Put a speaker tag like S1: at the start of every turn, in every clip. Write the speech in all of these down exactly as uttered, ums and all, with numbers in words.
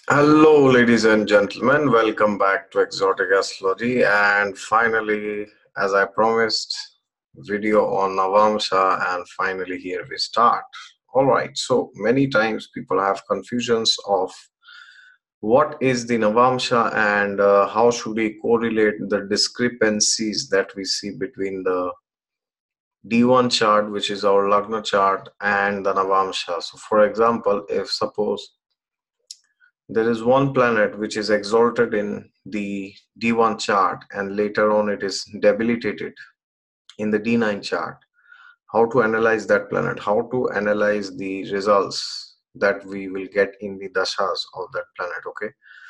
S1: Hello, ladies and gentlemen. Welcome back to Exotic Astrology. And finally, as I promised, video on Navamsha. And finally, here we start. All right. So many times people have confusions of what is the Navamsha and uh, how should we correlate the discrepancies that we see between the D one chart, which is our Lagna chart, and the Navamsha. So, for example, if suppose there is one planet which is exalted in the D one chart and later on it is debilitated in the D nine chart. How to analyze that planet? How to analyze the results that we will get in the dashas of that planet? Okay.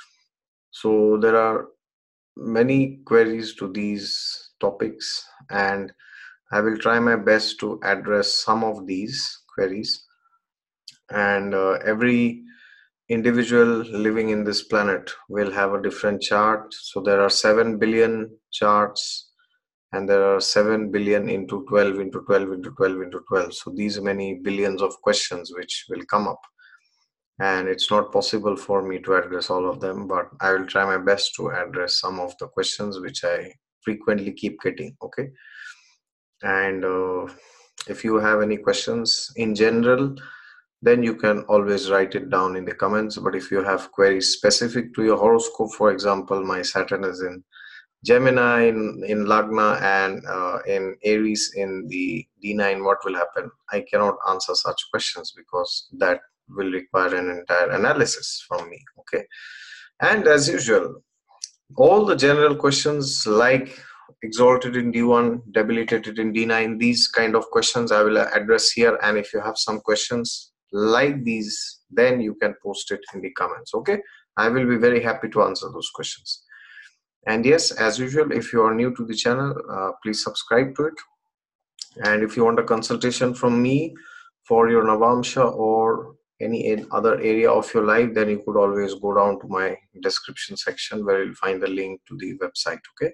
S1: So there are many queries to these topics, and I will try my best to address some of these queries. And uh, every individual living in this planet will have a different chart. So there are seven billion charts, and there are seven billion into twelve into twelve into twelve into twelve. So these many billions of questions which will come up. And it's not possible for me to address all of them, but I will try my best to address some of the questions which I frequently keep getting. Okay. And uh, if you have any questions in general, then you can always write it down in the comments. But if you have queries specific to your horoscope, for example, my Saturn is in Gemini, in, in Lagna, and uh, in Aries in the D nine, what will happen? I cannot answer such questions because that will require an entire analysis from me. Okay. And as usual, all the general questions like exalted in D one, debilitated in D nine, these kind of questions I will address here. And if you have some questions like these, then you can post it in the comments. Okay. I will be very happy to answer those questions. And yes, as usual, if you are new to the channel, uh, please subscribe to it. And if you want a consultation from me for your Navamsha or any other area of your life, then you could always go down to my description section where you'll find the link to the website. Okay.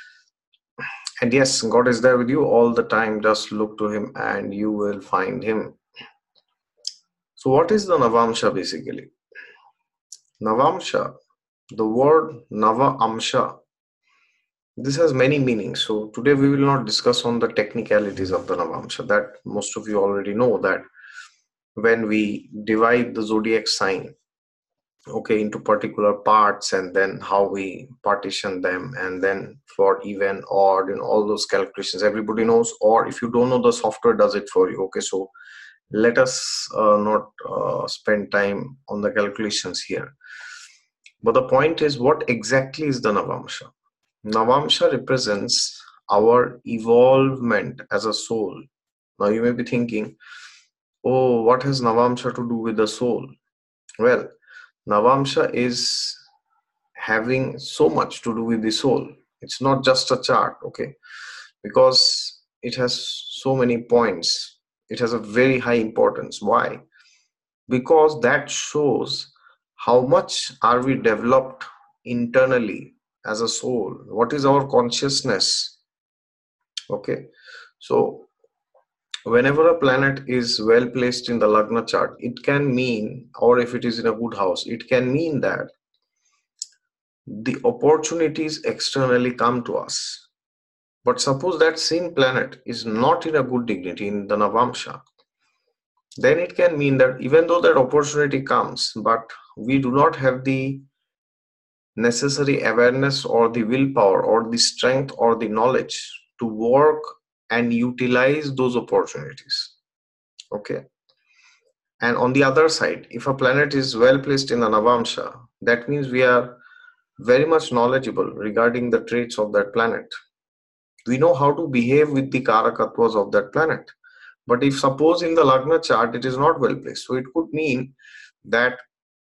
S1: And yes, God is there with you all the time. Just look to Him and you will find Him. So, what is the Navamsha basically? Navamsha, the word Navamsha, this has many meanings. So, today we will not discuss on the technicalities of the Navamsha. That most of you already know that when we divide the zodiac sign, okay, into particular parts, and then how we partition them, and then for even, odd, and all those calculations everybody knows, or if you don't know, the software does it for you. Okay, so let us uh, not uh, spend time on the calculations here, but the point is, what exactly is the Navamsha? Navamsha represents our evolvement as a soul. Now you may be thinking, oh, what has Navamsha to do with the soul? Well, Navamsha is having so much to do with the soul. It's not just a chart, okay? Because it has so many points. It has a very high importance. Why? Because that shows how much are we developed internally as a soul. What is our consciousness? Okay. So whenever a planet is well placed in the Lagna chart, it can mean, or if it is in a good house, it can mean that the opportunities externally come to us. But suppose that same planet is not in a good dignity in the Navamsha, then it can mean that even though that opportunity comes, but we do not have the necessary awareness or the willpower or the strength or the knowledge to work and utilize those opportunities. Okay. And on the other side, if a planet is well placed in the Navamsha, that means we are very much knowledgeable regarding the traits of that planet. We know how to behave with the karakatwas of that planet. But if suppose in the Lagna chart it is not well placed, so it could mean that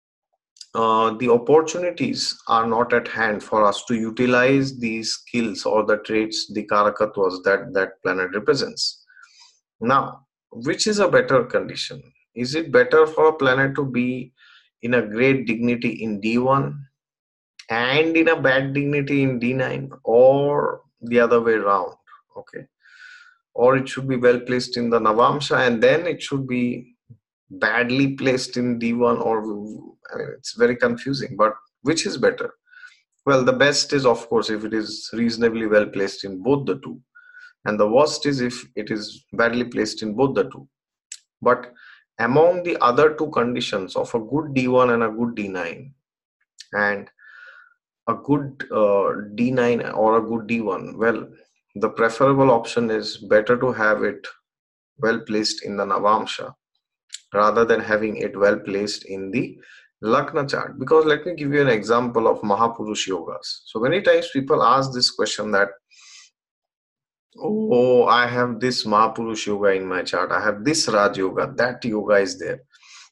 S1: uh, the opportunities are not at hand for us to utilize these skills or the traits, the karakatwas that that planet represents. Now, which is a better condition? Is it better for a planet to be in a great dignity in D one and in a bad dignity in D nine, or the other way around? Okay. Or it should be well placed in the Navamsha and then it should be badly placed in D one, or I mean, it's very confusing. But which is better? Well, the best is, of course, if it is reasonably well placed in both the two, and the worst is if it is badly placed in both the two. But among the other two conditions of a good D one and a good D nine, and a good uh, D nine or a good D one, well, the preferable option is better to have it well placed in the Navamsha rather than having it well placed in the Lagna chart. Because let me give you an example of Mahapurush yogas. So many times people ask this question that, oh, I have this Mahapurush yoga in my chart, I have this Raj yoga, that yoga is there.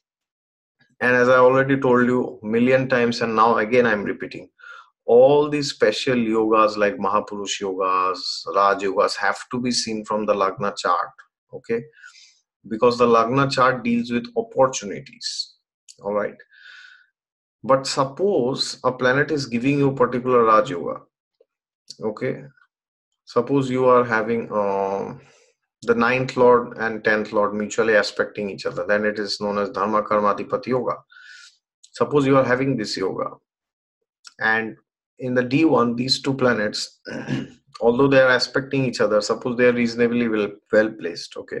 S1: And as I already told you million times, and now again I'm repeating, all these special yogas like Mahapurush yogas, Raj yogas have to be seen from the Lagna chart. Okay, because the Lagna chart deals with opportunities. All right. But suppose a planet is giving you particular Raj yoga. Okay. Suppose you are having um, the ninth lord and tenth lord mutually aspecting each other. Then it is known as Dharma Karma Adhipati yoga. Suppose you are having this yoga, and in the D one, these two planets, although they are aspecting each other, suppose they are reasonably well, well placed. Okay.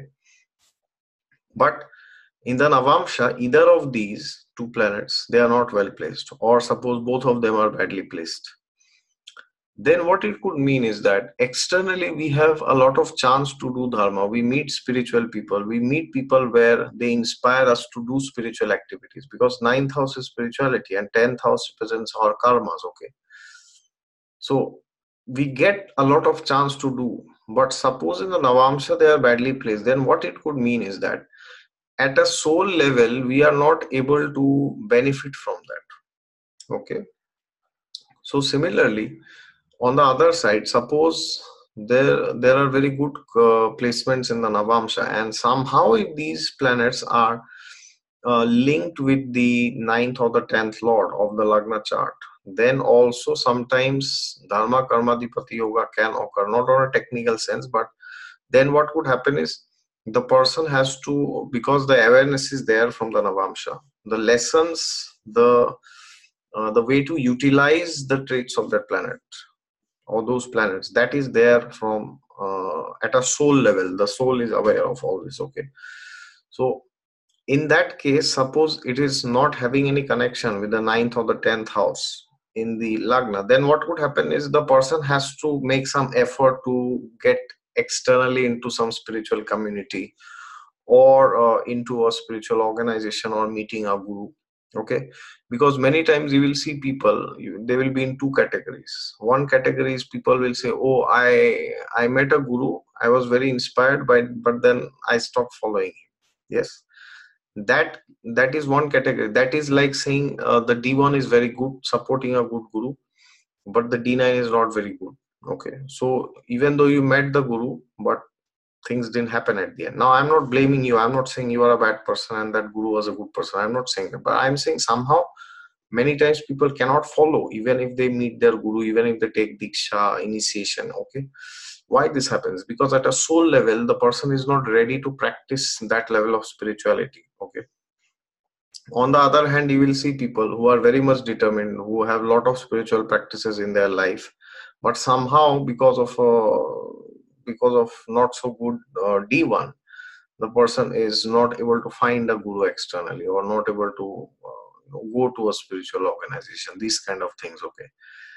S1: But in the Navamsha, either of these two planets, they are not well placed, or suppose both of them are badly placed. Then what it could mean is that externally we have a lot of chance to do dharma. We meet spiritual people. We meet people where they inspire us to do spiritual activities, because ninth house is spirituality and tenth house represents our karmas. Okay. So we get a lot of chance to do. But suppose in the Navamsha they are badly placed, then what it could mean is that at a soul level we are not able to benefit from that. Okay. So similarly, on the other side, suppose there there are very good uh, placements in the Navamsha, and somehow if these planets are uh, linked with the ninth or the tenth lord of the Lagna chart, then also sometimes Dharma Karmadipati yoga can occur, not on a technical sense, but then what would happen is the person has to, because the awareness is there from the Navamsha, the lessons, the uh, the way to utilize the traits of that planet or those planets, that is there from uh, at a soul level. The soul is aware of all this. Okay. So in that case, suppose it is not having any connection with the ninth or the tenth house in the Lagna, then what would happen is the person has to make some effort to get externally into some spiritual community, or uh, into a spiritual organization, or meeting a guru. Okay. Because many times you will see people, you, they will be in two categories. One category is people will say, oh, i i met a guru, I was very inspired by, but then I stopped following him. Yes, that that is one category. That is like saying uh, the D one is very good, supporting a good guru, but the D nine is not very good. Okay. So even though you met the guru, but things didn't happen at the end. Now I'm not blaming you, I'm not saying you are a bad person and that guru was a good person, I'm not saying that, but I'm saying somehow many times people cannot follow even if they meet their guru, even if they take diksha, initiation. Okay. Why this happens? Because at a soul level the person is not ready to practice that level of spirituality. Okay. On the other hand, you will see people who are very much determined, who have a lot of spiritual practices in their life, but somehow because of uh, because of not so good uh, D one, the person is not able to find a guru externally, or not able to uh, go to a spiritual organization, these kind of things. Okay.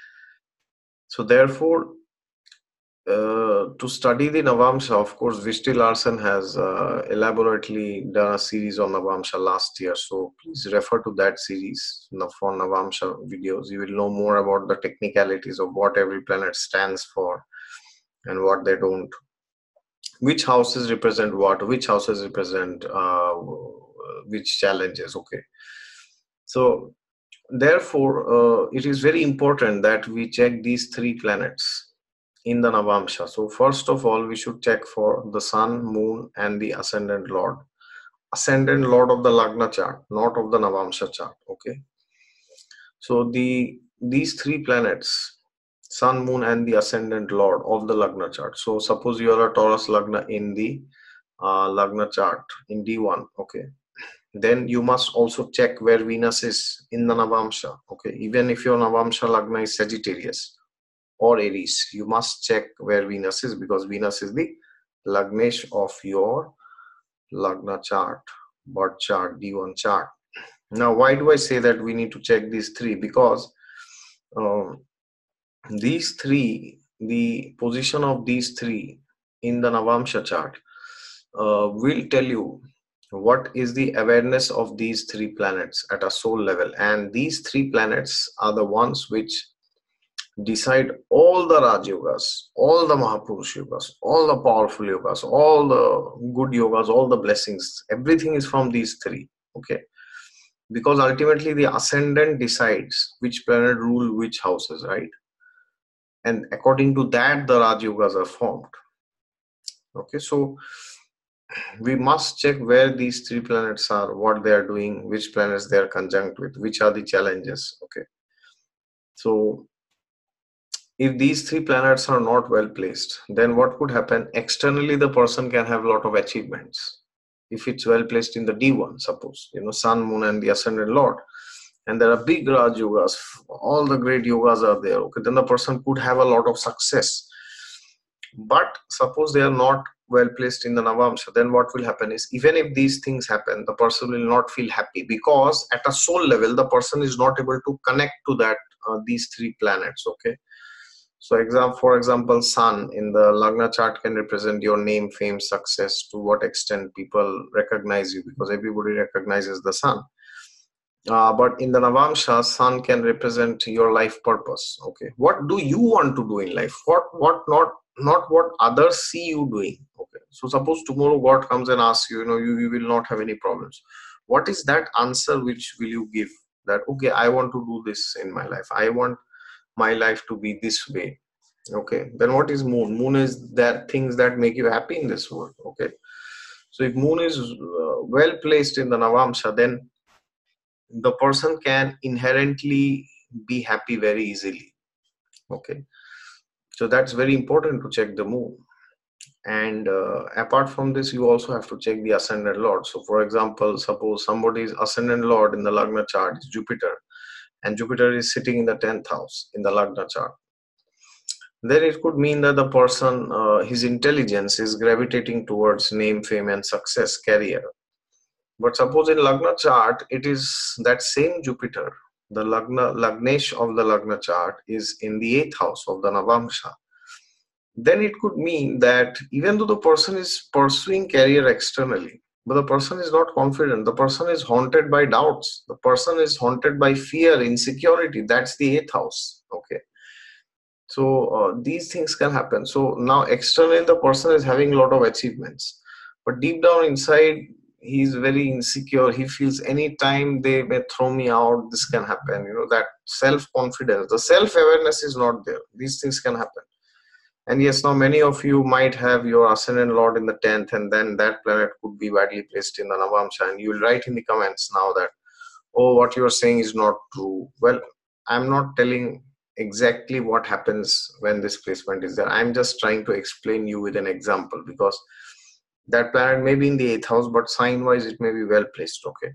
S1: So therefore, uh, to study the Navamsha, of course, Vishti Larsen has uh, elaborately done a series on Navamsha last year. So please refer to that series for Navamsha videos. You will know more about the technicalities of what every planet stands for and what they don't. Which houses represent what, which houses represent uh, which challenges. Okay. So therefore, uh, it is very important that we check these three planets in the Navamsha. So first of all, we should check for the sun, moon, and the ascendant lord. Ascendant lord of the Lagna chart, not of the Navamsha chart. Okay. So the these three planets, sun, moon, and the ascendant lord of the Lagna chart. So suppose you are a Taurus Lagna in the uh, Lagna chart in D one. Okay. Then you must also check where Venus is in the Navamsha. Okay, even if your Navamsha Lagna is Sagittarius or Aries, you must check where Venus is, because Venus is the Lagnesh of your Lagna chart, birth chart, D one chart. Now, why do I say that we need to check these three? Because um, these three, the position of these three in the Navamsha chart uh, will tell you what is the awareness of these three planets at a soul level. And these three planets are the ones which decide all the Raj Yogas, all the Mahapurush Yogas, all the powerful yogas, all the good yogas, all the blessings. Everything is from these three. Okay, because ultimately the ascendant decides which planet rule which houses, right? And according to that, the Raj Yogas are formed. Okay, so we must check where these three planets are, what they are doing, which planets they are conjunct with, which are the challenges. Okay, so if these three planets are not well placed, then what could happen? Externally, the person can have a lot of achievements. If it's well placed in the D one, suppose, you know, Sun, Moon, and the Ascendant Lord, and there are big Raj Yogas, all the great yogas are there. Okay, then the person could have a lot of success. But suppose they are not well placed in the Navamsha, then what will happen is, even if these things happen, the person will not feel happy, because at a soul level, the person is not able to connect to that uh, these three planets. Okay. So, example, for example, Sun in the Lagna chart can represent your name, fame, success, to what extent people recognize you, because everybody recognizes the Sun. Uh, but in the Navamsha, Sun can represent your life purpose. Okay, what do you want to do in life? What, what not, not what others see you doing. Okay, so suppose tomorrow God comes and asks you, you know, you, you will not have any problems. What is that answer which will you give? That, okay, I want to do this in my life. I want my life to be this way. Okay, then what is Moon? Moon is that things that make you happy in this world. Okay, so if Moon is uh, well placed in the Navamsha, then the person can inherently be happy very easily. Okay, so that's very important to check the Moon. And uh, apart from this, you also have to check the Ascendant Lord. So for example, suppose somebody's Ascendant Lord in the Lagna chart is Jupiter, and Jupiter is sitting in the tenth house in the Lagna chart, then it could mean that the person, uh, his intelligence is gravitating towards name, fame, and success, career. But suppose in Lagna chart, it is that same Jupiter, the Lagna, Lagnesh of the Lagna chart is in the eighth house of the Navamsha. Then it could mean that even though the person is pursuing career externally, but the person is not confident, the person is haunted by doubts, the person is haunted by fear, insecurity. That's the eighth house. Okay. So uh, these things can happen. So now externally the person is having a lot of achievements, but deep down inside he's very insecure. He feels anytime they may throw me out, this can happen. You know, that self-confidence, the self-awareness is not there. These things can happen. And yes, now many of you might have your Ascendant Lord in the tenth, and then that planet could be badly placed in the Navamsha, and you will write in the comments now that, oh, what you're saying is not true. Well, I'm not telling exactly what happens when this placement is there. I'm just trying to explain you with an example, because that planet may be in the eighth house, but sign wise it may be well placed. Okay,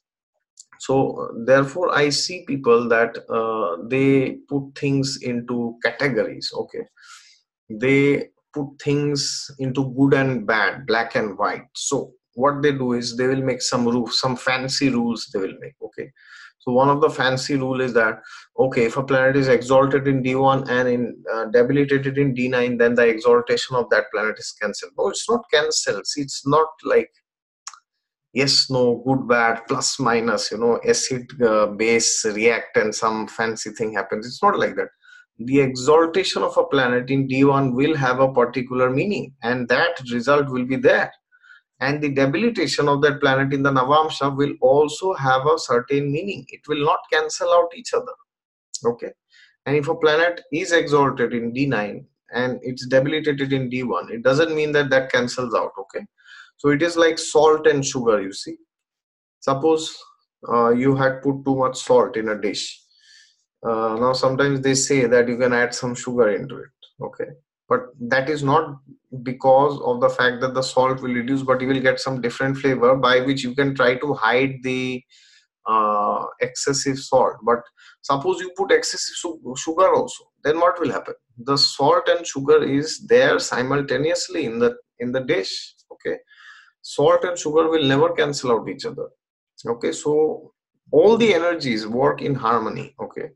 S1: so therefore I see people that uh, they put things into categories. Okay, they put things into good and bad, black and white. So what they do is they will make some rules, some fancy rules they will make. Okay, so one of the fancy rule is that, okay, if a planet is exalted in D one and in uh, debilitated in D nine, then the exaltation of that planet is cancelled. No, it's not cancelled. See, it's not like yes, no, good, bad, plus, minus, you know, acid, uh, base, react, and some fancy thing happens. It's not like that. The exaltation of a planet in D one will have a particular meaning, and that result will be there. And the debilitation of that planet in the Navamsha will also have a certain meaning. It will not cancel out each other. Okay. And if a planet is exalted in D nine and it's debilitated in D one, it doesn't mean that that cancels out. Okay. So it is like salt and sugar, you see. Suppose uh, you had put too much salt in a dish. Uh, now sometimes they say that you can add some sugar into it. Okay. but that is not because of the fact that the salt will reduce, but you will get some different flavor by which you can try to hide the uh, excessive salt. But suppose you put excessive su- sugar also, then what will happen? The salt and sugar is there simultaneously in the in the dish. Okay, salt and sugar will never cancel out each other. Okay, so all the energies work in harmony. Okay,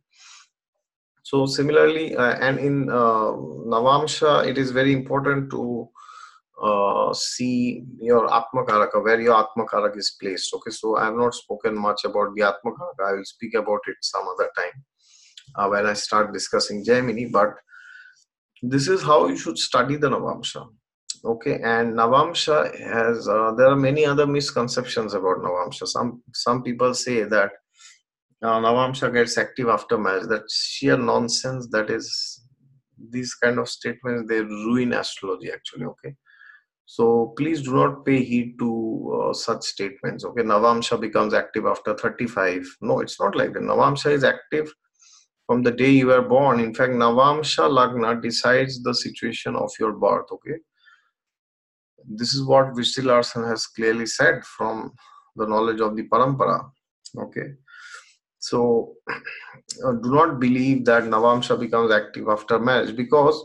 S1: so similarly, uh, and in uh, Navamsha, it is very important to uh, see your Atma Karaka, where your Atma Karaka is placed. Okay, so I have not spoken much about the Atma Karaka. I will speak about it some other time uh, when I start discussing Gemini. But this is how you should study the Navamsha. Okay, and Navamsha has uh, there are many other misconceptions about Navamsha. Some some people say that uh, Navamsha gets active after marriage. That's sheer nonsense. That is, these kind of statements, they ruin astrology actually. Okay, so please do not pay heed to uh, such statements. Okay, Navamsha becomes active after thirty-five. No, it's not like that. Navamsha is active from the day you were born. In fact, Navamsha Lagna decides the situation of your birth. Okay, this is what Vishti Larson has clearly said from the knowledge of the Parampara. Okay, so uh, do not believe that Navamsha becomes active after marriage, because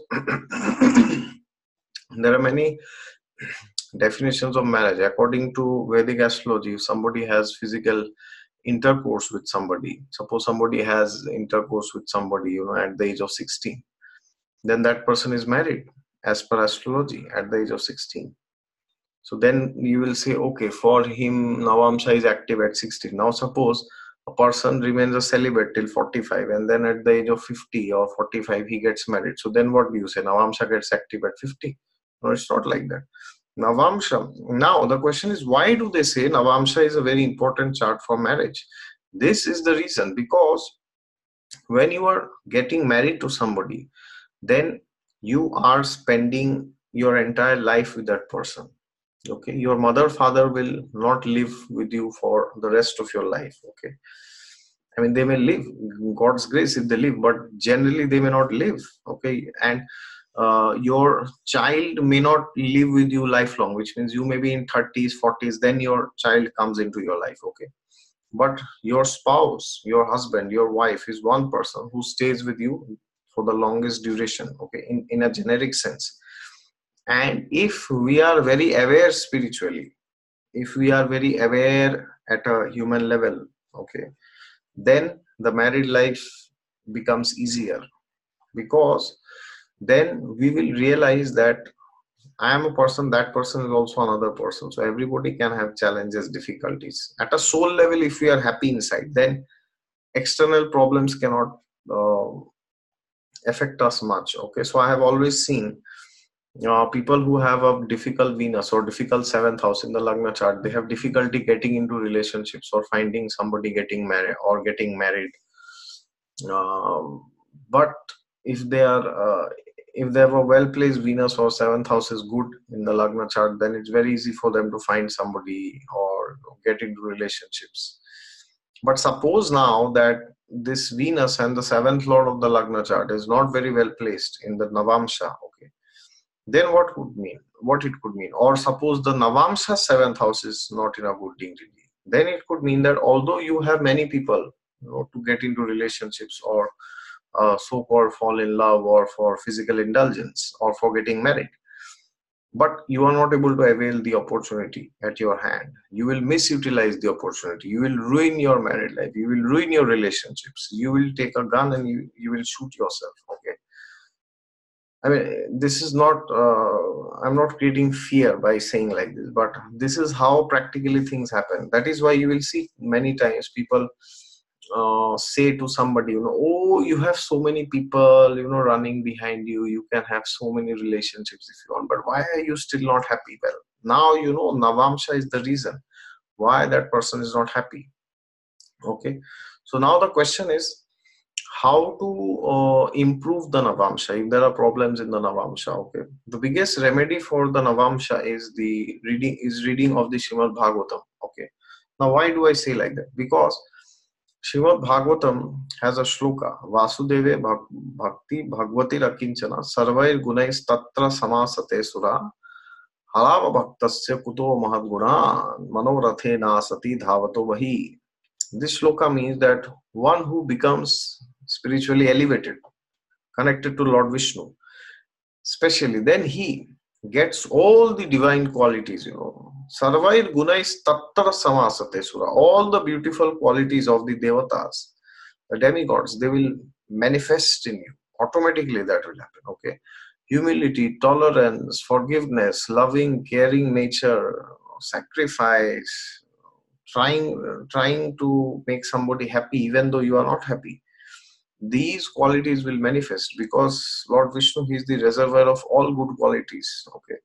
S1: there are many definitions of marriage. According to Vedic astrology, if somebody has physical intercourse with somebody, suppose somebody has intercourse with somebody, you know, at the age of sixteen, then that person is married as per astrology at the age of sixteen. So then you will say, okay, for him, Navamsha is active at sixteen. Now suppose a person remains a celibate till forty-five, and then at the age of fifty or forty-five, he gets married. So then what do you say? Navamsha gets active at fifty? No, it's not like that. Navamsha. Now the question is, why do they say Navamsha is a very important chart for marriage? This is the reason, because when you are getting married to somebody, then you are spending your entire life with that person. Okay, your mother father will not live with you for the rest of your life. Okay, I mean, they may live, God's grace, if they live, but generally they may not live. Okay, and uh, your child may not live with you lifelong, which means you may be in thirties, forties, then your child comes into your life. Okay, but your spouse, your husband, your wife is one person who stays with you for the longest duration. Okay, in, in a generic sense. And if we are very aware spiritually, if we are very aware at a human level, okay, then the married life becomes easier, because then we will realize that I am a person, that person is also another person. So everybody can have challenges, difficulties. At a soul level, if we are happy inside, then external problems cannot uh, affect us much. Okay, so I have always seen uh, people who have a difficult Venus or difficult seventh house in the Lagna chart, they have difficulty getting into relationships or finding somebody getting married or getting married. Um, but if they are uh, if they have a well placed Venus or seventh house is good in the Lagna chart, then it's very easy for them to find somebody or get into relationships. But suppose now that this Venus and the seventh lord of the Lagna chart is not very well placed in the Navamsha, okay, then what could mean? What it could mean? Or suppose the Navamsha seventh house is not in a good degree, then it could mean that although you have many people, you know, to get into relationships or uh, so-called fall in love or for physical indulgence or for getting married, but you are not able to avail the opportunity at your hand. You will misutilize the opportunity. You will ruin your married life. You will ruin your relationships. You will take a gun and you, you will shoot yourself. Okay. I mean, this is not, uh, I'm not creating fear by saying like this, but this is how practically things happen. That is why you will see many times people uh, say to somebody, you know, oh, you have so many people, you know, running behind you. You can have so many relationships if you want, but why are you still not happy? Well, now, you know, Navamsha is the reason why that person is not happy. Okay. So now the question is, how to uh, improve the Navamsha if there are problems in the Navamsha. Okay, the biggest remedy for the Navamsha is the reading is reading of the Srimad Bhagavatam. Okay, now why do I say like that? Because Srimad Bhagavatam has a shloka, Vasudeve Bhak- Bhakti Bhagavati Rakinchana Sarvair Gunais Tatra Samasate Sura Halava Bhaktasya Kuto Mahadguna Manorathe Nasati Dhavato Vahi. This shloka means that one who becomes spiritually elevated, connected to Lord Vishnu, especially then he gets all the divine qualities, you know. Sarvair Gunais Tatra Samasate Sura, all the beautiful qualities of the devatas, the demigods, they will manifest in you. Automatically that will happen, okay? Humility, tolerance, forgiveness, loving, caring nature, sacrifice, trying trying to make somebody happy even though you are not happy. These qualities will manifest because Lord Vishnu, he is the reservoir of all good qualities, okay?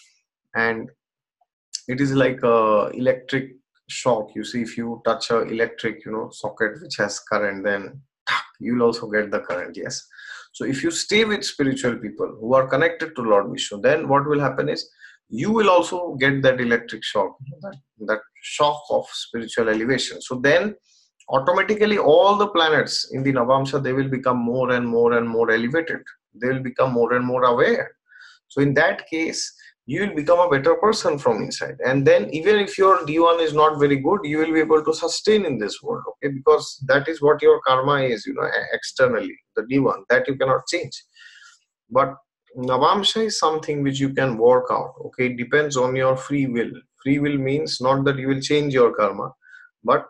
S1: And it is like a electric shock. You see, if you touch a electric, you know, socket which has current, then you will also get the current. Yes. So if you stay with spiritual people who are connected to Lord Vishnu, then what will happen is you will also get that electric shock, that, that shock of spiritual elevation. So then automatically all the planets in the Navamsha, they will become more and more and more elevated. They will become more and more aware. So in that case, you will become a better person from inside. And then even if your D one is not very good, you will be able to sustain in this world, okay? Because that is what your karma is, you know, externally, the D one, that you cannot change. But Navamsha is something which you can work out, okay? It depends on your free will. Free will means not that you will change your karma, but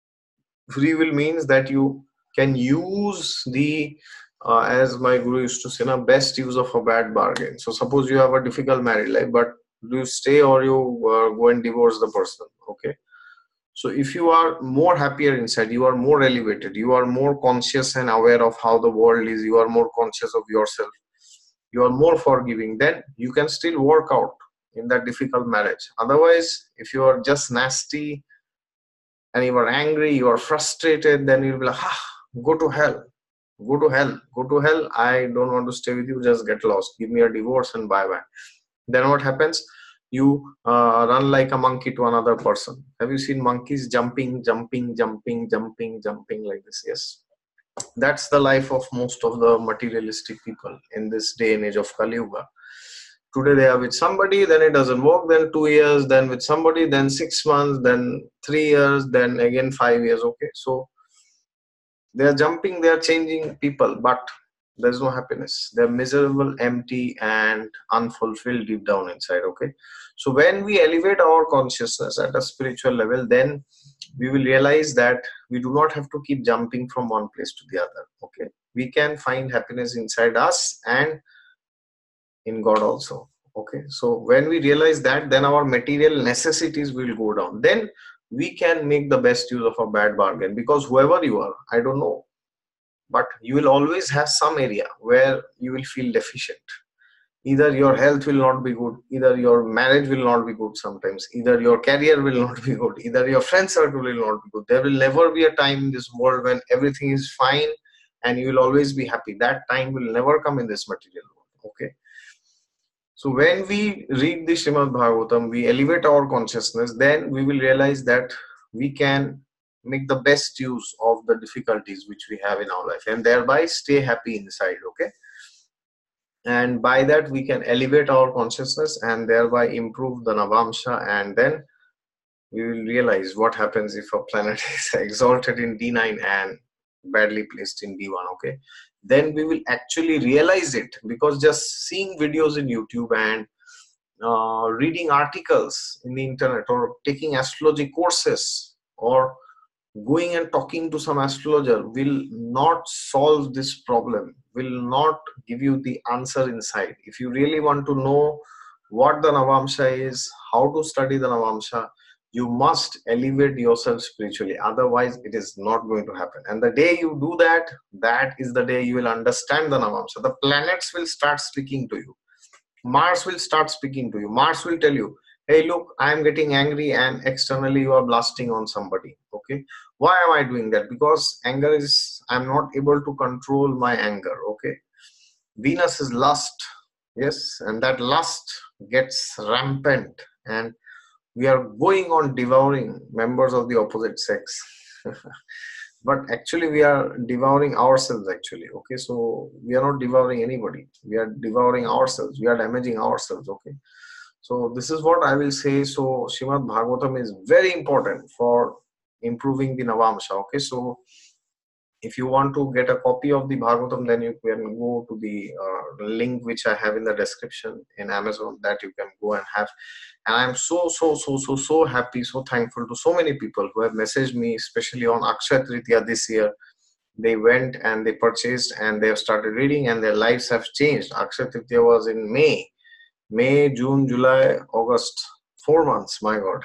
S1: free will means that you can use the uh, as my guru used to say, na, best use of a bad bargain. So suppose you have a difficult married life, but do you stay or you uh, go and divorce the person, okay? So if you are more happier inside, you are more elevated, you are more conscious and aware of how the world is, you are more conscious of yourself, you are more forgiving, then you can still work out in that difficult marriage. Otherwise, if you are just nasty and you are angry, you are frustrated, then you'll be like, ah, go to hell, go to hell, go to hell. I don't want to stay with you. Just get lost. Give me a divorce and bye bye. Then what happens? You uh, run like a monkey to another person. Have you seen monkeys jumping, jumping, jumping, jumping, jumping like this? Yes. That's the life of most of the materialistic people in this day and age of Kali Yuga. Today they are with somebody, then it doesn't work, then two years, then with somebody, then six months, then three years, then again five years. Okay, so they are jumping, they are changing people, but there's no happiness. They're miserable, empty, and unfulfilled deep down inside. Okay, so when we elevate our consciousness at a spiritual level, then we will realize that we do not have to keep jumping from one place to the other. Okay, we can find happiness inside us and in God also. Okay, so when we realize that, then our material necessities will go down. Then we can make the best use of a bad bargain, because whoever you are, I don't know, but you will always have some area where you will feel deficient. Either your health will not be good, either your marriage will not be good sometimes, either your career will not be good, either your friend circle will not be good. There will never be a time in this world when everything is fine and you will always be happy. That time will never come in this material world. Okay. So when we read the Srimad Bhagavatam, we elevate our consciousness, then we will realize that we can make the best use of the difficulties which we have in our life and thereby stay happy inside, okay? And by that we can elevate our consciousness and thereby improve the Navamsha, and then we will realize what happens if a planet is exalted in D nine and badly placed in D one, okay? Then we will actually realize it, because just seeing videos in YouTube and uh, reading articles in the internet or taking astrology courses or going and talking to some astrologer will not solve this problem, will not give you the answer inside. If you really want to know what the Navamsha is, how to study the Navamsha, you must elevate yourself spiritually. Otherwise, it is not going to happen. And the day you do that, that is the day you will understand the Navamsha. The planets will start speaking to you. Mars will start speaking to you. Mars will tell you, hey, look, I am getting angry and externally you are blasting on somebody. Okay. Why am I doing that? Because anger is, I'm not able to control my anger. Okay. Venus is lust. Yes. And that lust gets rampant and we are going on devouring members of the opposite sex. but actually we are devouring ourselves actually. Okay, so we are not devouring anybody, we are devouring ourselves, we are damaging ourselves. Okay, so this is what I will say. So Srimad Bhagavatam is very important for improving the Navamsha. Okay, so if you want to get a copy of the Bhagavatam, then you can go to the uh, link which I have in the description in Amazon, that you can go and have. And I'm so, so, so, so, so happy, so thankful to so many people who have messaged me, especially on Akshaya Tritiya this year. They went and they purchased and they have started reading and their lives have changed. Akshaya Tritiya was in May. May, June, July, August. Four months, my God.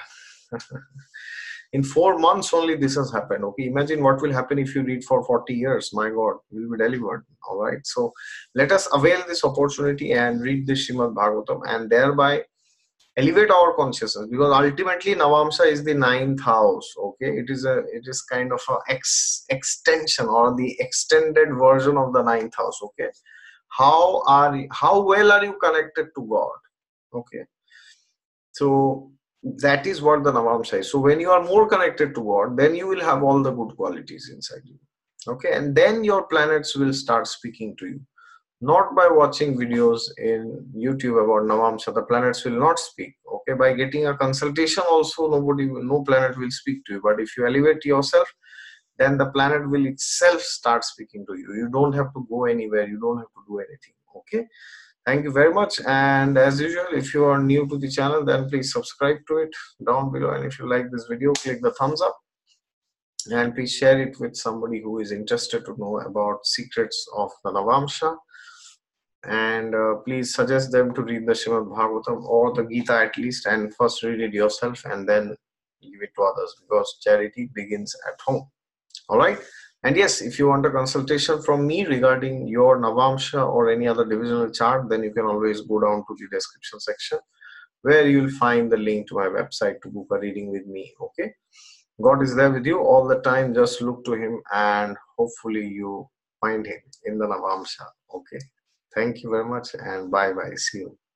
S1: In four months only this has happened. Okay, imagine what will happen if you read for forty years. My God, you will be delivered. All right, so let us avail this opportunity and read this Srimad Bhagavatam and thereby elevate our consciousness, because ultimately Navamsha is the ninth house. Okay, it is a it is kind of a ex, extension or the extended version of the ninth house. Okay, how are you, how well are you connected to God? Okay, so that is what the Navamsha is. So when you are more connected to God, then you will have all the good qualities inside you. Okay, and then your planets will start speaking to you. Not by watching videos in YouTube about Navamsha, the planets will not speak. Okay, by getting a consultation also, nobody, will, no planet will speak to you. But if you elevate yourself, then the planet will itself start speaking to you. You don't have to go anywhere. You don't have to do anything. Okay. Thank you very much. And as usual, if you are new to the channel, then please subscribe to it down below. And if you like this video, click the thumbs up. And please share it with somebody who is interested to know about secrets of the Navamsha. And uh, please suggest them to read the Srimad Bhagavatam or the Gita at least, and first read it yourself and then give it to others, because charity begins at home. All right. And yes, if you want a consultation from me regarding your Navamsha or any other divisional chart, then you can always go down to the description section where you'll find the link to my website to book a reading with me. Okay. God is there with you all the time. Just look to him and hopefully you find him in the Navamsha. Okay. Thank you very much and bye bye. See you.